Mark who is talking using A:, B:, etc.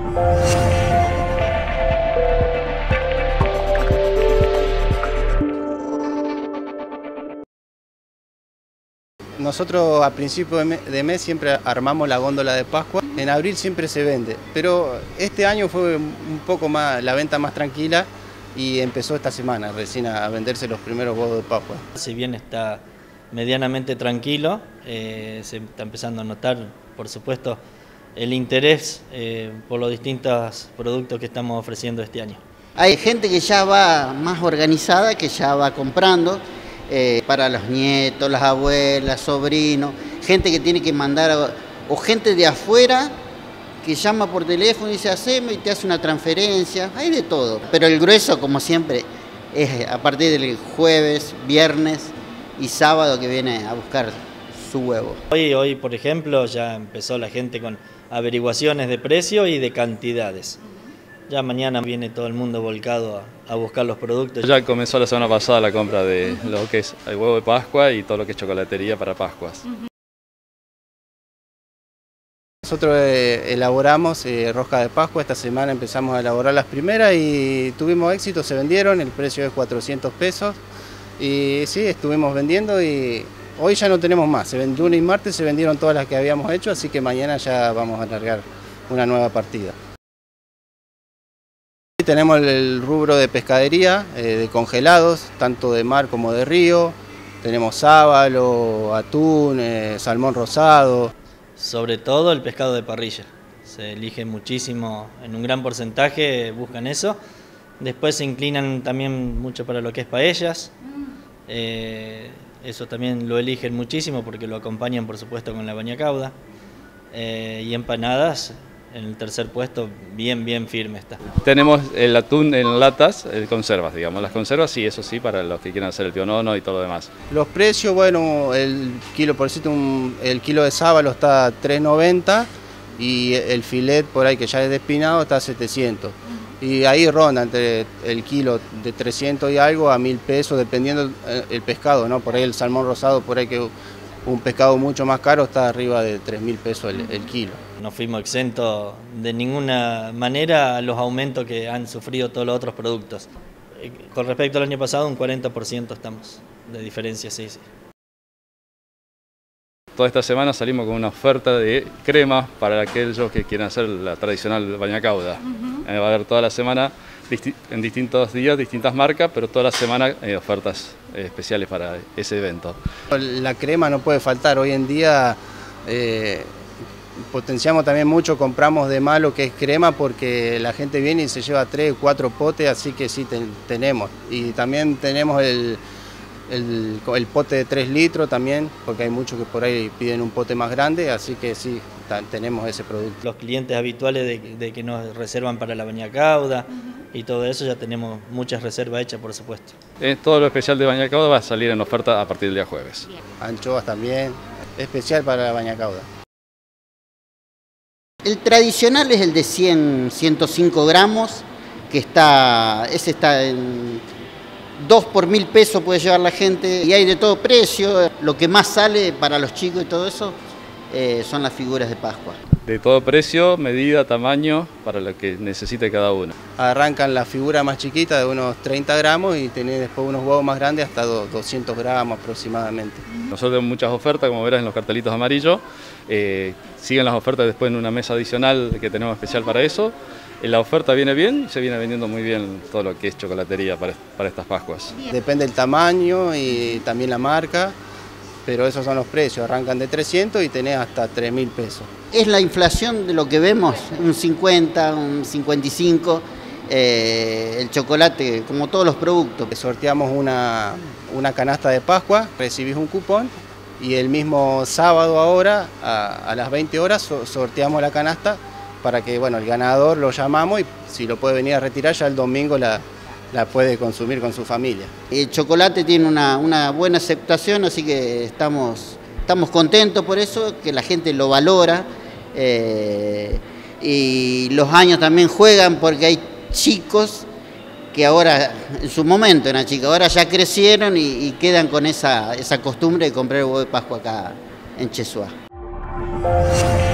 A: Nosotros a principio de mes siempre armamos la góndola de Pascua. En abril siempre se vende, pero este año fue un poco más, la venta más tranquila y empezó esta semana recién a venderse los primeros huevos de Pascua.
B: Si bien está medianamente tranquilo, se está empezando a notar, por supuesto, el interés por los distintos productos que estamos ofreciendo este año.
C: Hay gente que ya va más organizada, que ya va comprando para los nietos, las abuelas, sobrinos, gente que tiene que mandar, o gente de afuera que llama por teléfono y dice haceme y te hace una transferencia, hay de todo. Pero el grueso, como siempre, es a partir del jueves, viernes y sábado que viene a buscar su huevo.
B: Hoy, por ejemplo, ya empezó la gente con averiguaciones de precio y de cantidades. Ya mañana viene todo el mundo volcado a buscar los productos.
D: Ya comenzó la semana pasada la compra de lo que es el huevo de Pascua y todo lo que es chocolatería para Pascuas.
A: Nosotros elaboramos rosca de Pascua, esta semana empezamos a elaborar las primeras y tuvimos éxito, se vendieron, el precio es 400 pesos y sí, estuvimos vendiendo y hoy ya no tenemos más, lunes y martes se vendieron todas las que habíamos hecho, así que mañana ya vamos a largar una nueva partida. Tenemos el rubro de pescadería, de congelados, tanto de mar como de río, tenemos sábalo, atún, salmón rosado.
B: Sobre todo el pescado de parrilla, se elige muchísimo, en un gran porcentaje buscan eso. Después se inclinan también mucho para lo que es paellas, eso también lo eligen muchísimo porque lo acompañan por supuesto con la bañacauda. Y empanadas, en el tercer puesto, bien firme está.
D: Tenemos el atún en latas, conservas, digamos. Las conservas sí, eso sí, para los que quieran hacer el pionono y todo lo demás.
A: Los precios, bueno, el kilo de sábalo está a 3.90 y el filet por ahí que ya es despinado está a 700. Y ahí ronda entre el kilo de 300 y algo a 1.000 pesos, dependiendo el pescado, ¿no? Por ahí el salmón rosado, por ahí que un pescado mucho más caro está arriba de 3.000 pesos el kilo.
B: No fuimos exentos de ninguna manera a los aumentos que han sufrido todos los otros productos. Con respecto al año pasado, un 40% estamos de diferencia, sí.
D: Toda esta semana salimos con una oferta de crema para aquellos que quieran hacer la tradicional bañacauda. Va a haber toda la semana, en distintos días, distintas marcas, pero toda la semana ofertas especiales para ese evento.
A: La crema no puede faltar, hoy en día potenciamos también mucho, compramos de más lo que es crema porque la gente viene y se lleva 3 o 4 potes, así que sí tenemos. Y también tenemos el pote de 3 litros también, porque hay muchos que por ahí piden un pote más grande, así que sí, tenemos ese producto.
B: Los clientes habituales de que nos reservan para la bañacauda y todo eso, ya tenemos muchas reservas hechas, por supuesto.
D: Todo lo especial de bañacauda va a salir en oferta a partir del día jueves.
A: Anchoas también, especial para la bañacauda.
C: El tradicional es el de 105 gramos, que ese está en 2 por 1.000 pesos puede llevar la gente, y hay de todo precio. Lo que más sale para los chicos y todo eso son las figuras de Pascua.
D: De todo precio, medida, tamaño, para lo que necesite cada uno.
A: Arrancan la figura más chiquita de unos 30 gramos y tenés después unos huevos más grandes hasta 200 gramos aproximadamente.
D: Nosotros tenemos muchas ofertas, como verás en los cartelitos amarillos. Siguen las ofertas después en una mesa adicional que tenemos especial para eso. La oferta viene bien y se viene vendiendo muy bien todo lo que es chocolatería para estas Pascuas.
A: Depende del tamaño y también la marca, pero esos son los precios, arrancan de 300 y tenés hasta 3.000 pesos.
C: Es la inflación de lo que vemos, un 50, un 55, el chocolate, como todos los productos.
A: Sorteamos una canasta de Pascua, recibís un cupón y el mismo sábado ahora, a las 20 horas, sorteamos la canasta para que el ganador lo llamamos y si lo puede venir a retirar ya el domingo la puede consumir con su familia.
C: El chocolate tiene una buena aceptación, así que estamos contentos por eso, que la gente lo valora y los años también juegan porque hay chicos que ahora, en su momento eran chicos, ahora ya crecieron y quedan con esa costumbre de comprar el huevo de Pascua acá en Chesuá.